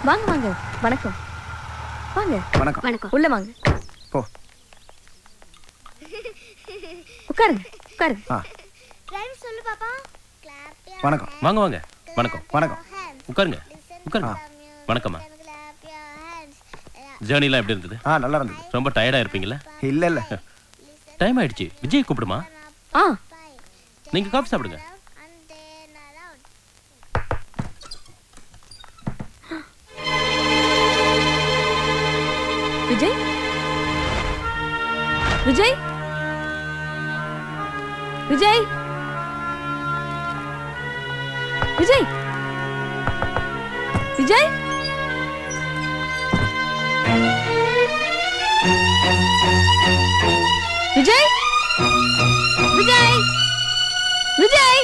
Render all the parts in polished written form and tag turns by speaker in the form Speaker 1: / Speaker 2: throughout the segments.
Speaker 1: வாங்க வாங்க. வணக்கம். வாங்க.
Speaker 2: வணக்கம்.
Speaker 3: வணக்கம்.
Speaker 1: உள்ள வாங்க.
Speaker 2: போ.
Speaker 1: உட்காருங்க. உட்காருங்க.
Speaker 3: சொல்லு பாப்பா.
Speaker 2: வணக்கம்.
Speaker 4: வாங்க வாங்க. வணக்கம்.
Speaker 2: வணக்கம்.
Speaker 4: உட்காருங்க. உட்காருங்க. வணக்கம்மா. ஜர்னிலாம் எப்படி இருந்தது?
Speaker 2: நல்லா இருந்தது.
Speaker 4: ரொம்ப டயர்டா இருப்பீங்களா?
Speaker 2: இல்ல இல்ல.
Speaker 4: டைம் ஆயிடுச்சு. விஜய் கூப்பிடுமா? நீங்க காஃபி சாப்பிடுங்க.
Speaker 1: விஜய் விஜய் விஜய் விஜய் விஜய் விஜய் விஜய் விஜய்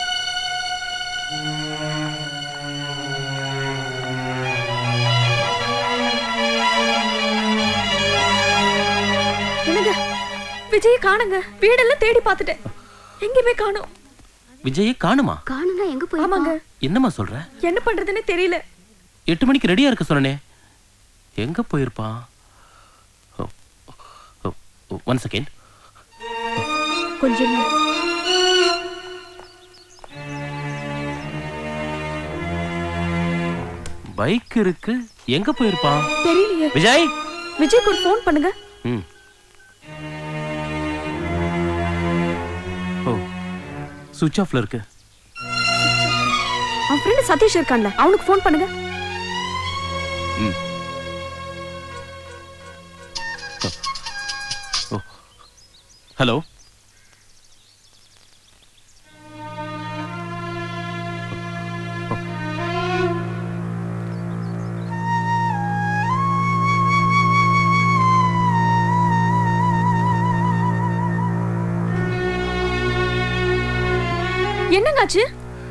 Speaker 1: என்னங்க விஜய காணுங்க. வீடெல்லாம் தேடி பார்த்துட்டேன். எங்கேயுமே காணோம்.
Speaker 4: விஜயை காணுமா?
Speaker 3: காணும்னா எங்க போய்?
Speaker 1: ஆமாங்க.
Speaker 4: என்னம்மா சொல்ற?
Speaker 1: என்ன பண்றதுன்னு தெரியல.
Speaker 4: 8 மணிக்கு ரெடியா இருக்க சொன்னனே. எங்க போயிருப்பான்? 1 செகண்ட்.
Speaker 1: கொஞ்சம்
Speaker 4: பைக் இருக்கு. எங்க போயிருப்பான்?
Speaker 1: தெரியலையே.
Speaker 4: விஜய்
Speaker 1: விஜய்க்கு ஒரு ஃபோன் பண்ணுங்க.
Speaker 4: சுவிட்ச் ஆஃப்ல இருக்கு.
Speaker 1: அவன் ஃப்ரெண்ட் சதீஷ் இருக்கான்ல, அவனுக்கு ஃபோன் பண்ணுங்க.
Speaker 4: ஹலோ.
Speaker 1: என்னங்காச்சு?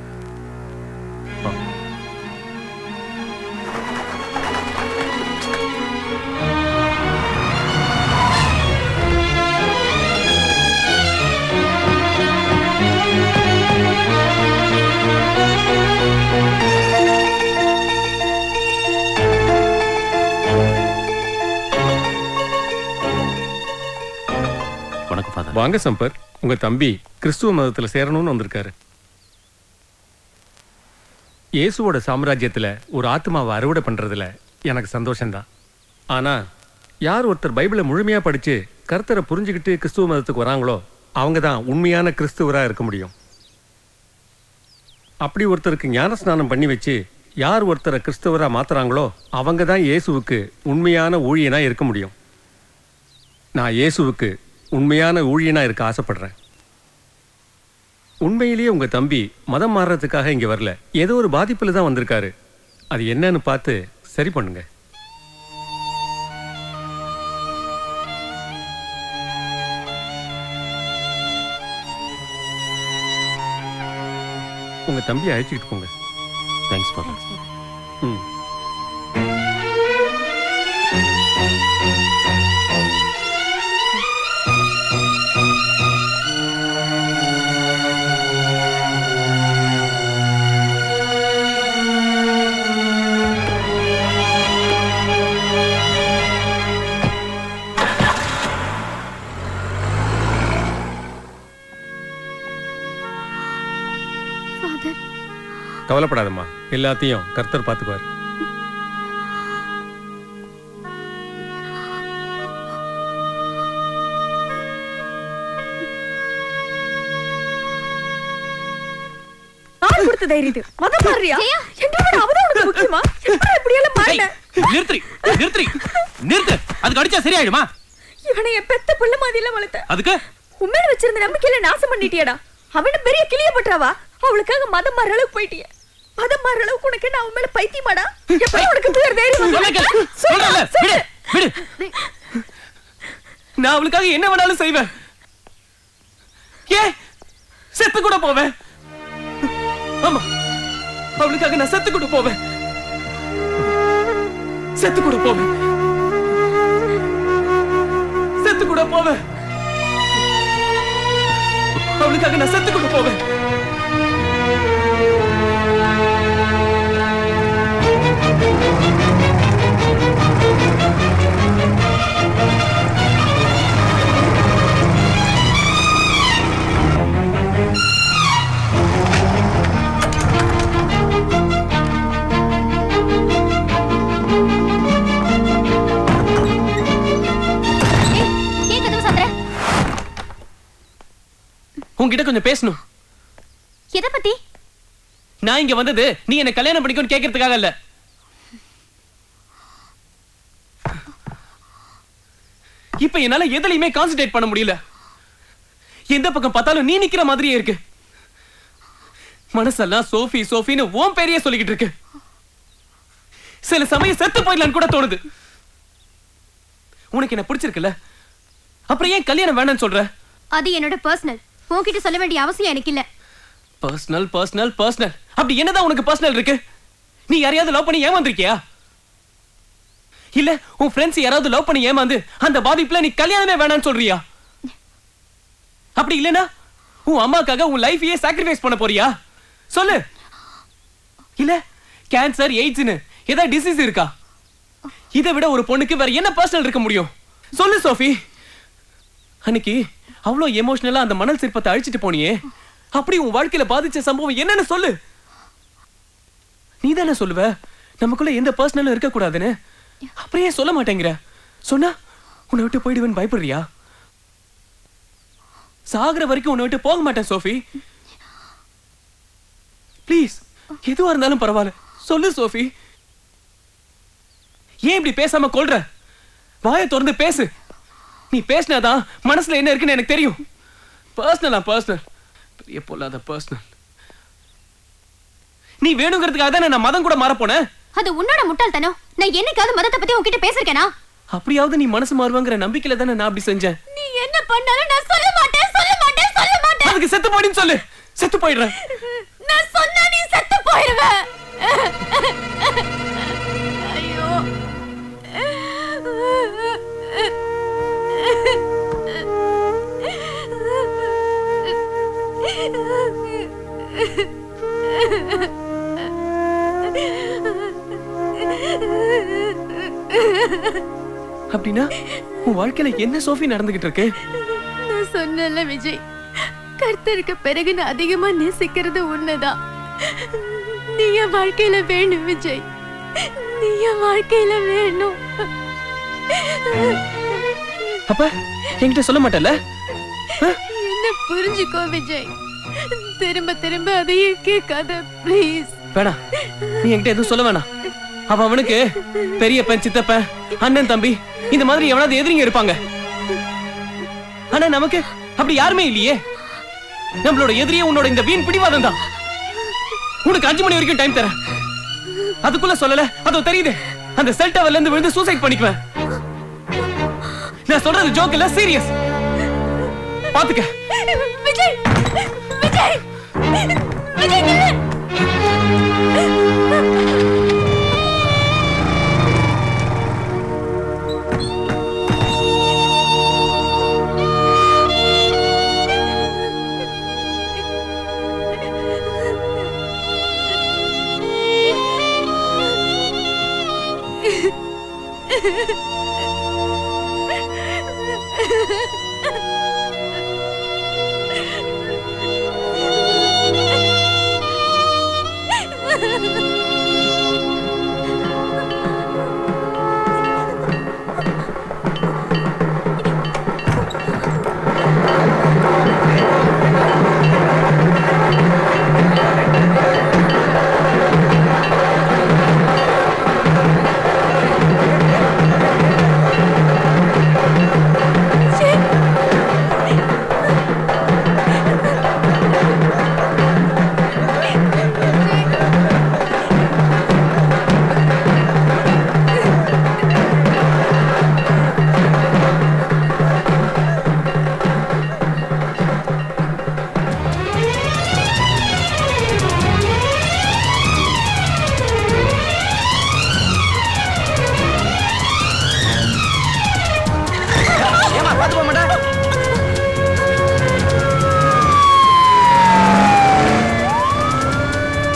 Speaker 4: வணக்கம் ஃபாதர்.
Speaker 5: வாங்க சம்பர். உங்க தம்பி கிறிஸ்துவ மதத்துல சேரணும்னு வந்திருக்காரு. இயேசுவோட சாம்ராஜ்யத்துல ஒரு ஆத்மாவை அறுவடை பண்றதுல எனக்கு சந்தோஷம்தான். ஆனா யார் ஒருத்தர் பைபிளை முழுமையா படிச்சு கர்த்தரை புரிஞ்சுக்கிட்டு கிறிஸ்துவ மதத்துக்கு வராங்களோ அவங்க தான் உண்மையான கிறிஸ்துவரா இருக்க முடியும். அப்படி ஒருத்தருக்கு ஞான ஸ்நானம் பண்ணி வச்சு யார் ஒருத்தரை கிறிஸ்துவரா மாத்துறாங்களோ அவங்க தான் இயேசுவுக்கு உண்மையான ஊழியனா இருக்க முடியும். நான் இயேசுவுக்கு உண்மையான ஊழியனா இருக்க ஆசைப்படுறேன். உண்மையிலேயே உங்க தம்பி மதம் மாறுறதுக்காக இங்க வரல, ஏதோ ஒரு பாதிப்புல தான் வந்திருக்காரு. அது என்னன்னு பார்த்து சரி பண்ணுங்க. உங்க தம்பியை அழைச்சிட்டு போங்க.
Speaker 4: Thanks father.
Speaker 5: கவலைப்படாதம்மா, எல்லாத்தையும் கர்த்தர் பார்த்துக்குவார்.
Speaker 1: கொடுத்த தைரியத்து மதம் மாறியா? என்னடா அவதான் உனக்கு முக்கியமா? எப்ப இப்படி எல்லாம் மாறின?
Speaker 4: நிறுத்து. அதுக்கு அடிச்சா சரியாயிடுமா?
Speaker 1: இவனை என் பெத்த புள்ள மாதிரில வளர்த்த.
Speaker 4: அதுக்கு
Speaker 1: உண்மையில வச்சிருந்த நம்பிக்கையில நாசம் பண்ணிட்டியடா. அவன பெரிய கிளிய பண்றாவா? அவளுக்காக மதம் மாற அளவுக்கு போயிட்டிய. மதம் மாற அளவுக்கு உனக்கு என்ன அவன் மேல பைத்தியமாடா? எப்படி உனக்கு பேர் தைரியம்?
Speaker 6: நான் அவளுக்காக என்ன வேணாலும் செய்வேன். செத்து கூட போவேன். ஆமா, அவளுக்காக நான் செத்து கூட போவேன். செத்து கூட போவேன். செத்து கூட போவேன். அவளுக்காக நான் செத்து கூட போவேன். உன்கிட்ட கொஞ்சம் பேசணும்.
Speaker 3: எதை பத்தி?
Speaker 6: நான் இங்க வந்தது நீ என்ன கல்யாணம் பண்ணிக்கணும்னு கேட்கறதுக்காக இல்ல. இப்ப என்னால எதுலயுமே கான்சென்ட்ரேட் பண்ண முடியல. எந்த பக்கம் பார்த்தாலும் நீ நிக்கிற மாதிரியே இருக்கு. மனசெல்லாம் சோஃபி சோஃபின்னு உன் பேரையே சொல்லிக்கிட்டு இருக்கு. சில சமயம் செத்து போயிடலான்னு கூட தோணுது. உனக்கு என்ன பிடிச்சிருக்குல்ல, அப்புறம் ஏன் கல்யாணம் வேணாம்னு சொல்ற?
Speaker 3: அது என்னோட பர்சனல். உன்கிட்ட சொல்ல வேண்டிய அவசியம் எனக்கு இல்ல.
Speaker 6: பர்சனல் பர்சனல் பர்சனல் அப்படி என்னதான் உனக்கு பர்சனல் இருக்கு? நீ யாரையாவது லவ் பண்ணி ஏமாந்திருக்கியா? இல்ல உன் ஃப்ரெண்ட்ஸ் யாராவது லவ் பண்ணி ஏமாந்து அந்த பாதிப்புல நீ கல்யாணமே வேணாம்னு சொல்றியா? அப்படி இல்லனா உன் அம்மாக்காக உன் லைஃபையே சாக்ரிஃபைஸ் பண்ண போறியா? சொல்லு. இல்ல கேன்சர் எய்ட்ஸ்னு ஏதாவது டிசீஸ் இருக்கா? இதை விட ஒரு பொண்ணுக்கு வேற என்ன பர்சனல் இருக்க முடியும்? சொல்லு சோஃபி. அன்னைக்கு அவ்வளோ எமோஷனலா அந்த மணல் சிற்பத்தை அழிச்சிட்டு போனியே, அப்படி உன் வாழ்க்கையில பாதிச்ச சம்பவம் என்னன்னு சொல்லு. நீ தானே சொல்லுவ நமக்குள்ள எந்த பர்சனலும் இருக்க கூடாதுன்னு. அப்படியே சொல்ல மாட்டேங்கிற. சொன்னா உன்னை விட்டு போயிடுவேன்னு பயப்படுறியா? சாகுற வரைக்கும் உன்னை விட்டு போக மாட்டேன் சோஃபி. ப்ளீஸ், எதுவா இருந்தாலும் பரவாயில்ல சொல்லு சோஃபி. ஏன் இப்படி பேசாம கொள்ற? வாயை திறந்து பேசு. நீ பேசினாதான் மனசுல என்ன இருக்குன்னு எனக்கு தெரியும். பர்சனலா பர்சனல், பெரிய பொல்லாத பர்சனல். நீ வேணுங்கிறதுக்காக தான் நான் மதம் கூட மாற போனேன்.
Speaker 3: அது உன்னோட முட்டாள்தனம். நான் என்னைக்காவது மதத்தை பத்தி உன்கிட்ட பேசிருக்கேனா?
Speaker 6: அப்படியாவது நீ மனசு மாறுவாங்கற நம்பிக்கையில தானே நான் அப்படி செஞ்சேன்.
Speaker 3: நீ என்ன பண்ணாலும் நான் சொல்ல மாட்டேன் சொல்ல மாட்டேன் சொல்ல மாட்டேன்.
Speaker 6: அதுக்கு செத்து போடின்னு சொல்லு. செத்து போயிடுறேன்.
Speaker 3: நான் சொன்னா நீ செத்து போயிடுவ. ஐயோ.
Speaker 6: அப்படின்னா உன் வாழ்க்கையில என்ன சோஃபி நடந்துகிட்டு இருக்கு?
Speaker 1: நான் சொன்னல விஜய், கர்த்தருக்கு பிறகு நான் அதிகமா நேசிக்கிறது உன்னைதான். நீ என் வாழ்க்கையில வேணும் விஜய், நீ என் வாழ்க்கையில வேணும்.
Speaker 6: அப்ப என்கிட்ட சொல்ல மாட்டல?
Speaker 1: என்ன புரிஞ்சுக்கோ விஜய், திரும்ப திரும்ப அதையே கேட்காத ப்ளீஸ்.
Speaker 6: வேணாம், நீ என்கிட்ட எதுவும் சொல்ல வேணாம். அவனுக்கு பெரியப்பன் சித்தப்பன் அண்ணன் தம்பி இந்த மாதிரி எவனாவது எதிரிங்க இருப்பாங்க. ஆனா நமக்கு அப்படி யாருமே இல்லையே. நம்மளோட எதிரியே உன்னோட இந்த வீண் பிடிவாதம் தான். உனக்கு 5 மணி வரைக்கும் டைம் தரேன். அதுக்குள்ள சொல்லல அதோ தெரியுது, அந்த செல் டவர்ல இருந்து விழுந்து சூசைட் பண்ணிக்குவேன். நான் சொல்றது ஜோக் இல்ல, சீரியஸ். பாத்துக்க.
Speaker 1: விஜய் விஜய் விஜய் நில்லு.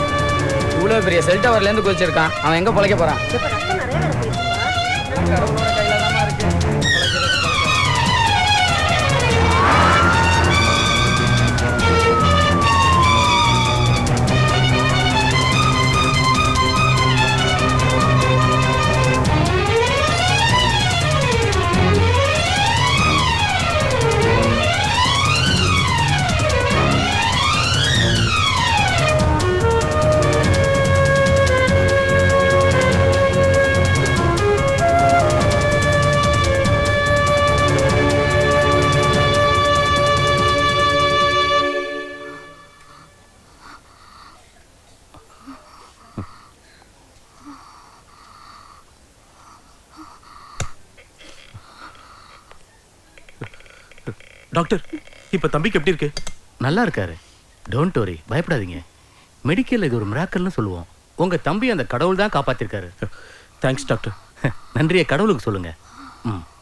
Speaker 2: பெரிய செல் டவர்ல இருந்து குதிச்சிருக்கான். அவன் எங்க பொழைக்க போறான்? டாக்டர் இப்ப தம்பிக்கு எப்படி இருக்கு?
Speaker 7: நல்லா இருக்காரு. டோன்ட் வரி, பயப்படாதீங்க. மெடிக்கல் இது ஒரு மிராக்கல்னு சொல்லுவோம். உங்க தம்பி அந்த கடவுள் தான் காப்பாத்திருக்காரு.
Speaker 2: Thanks doctor.
Speaker 7: நன்றியை கடவுளுக்கு சொல்லுங்க. ம்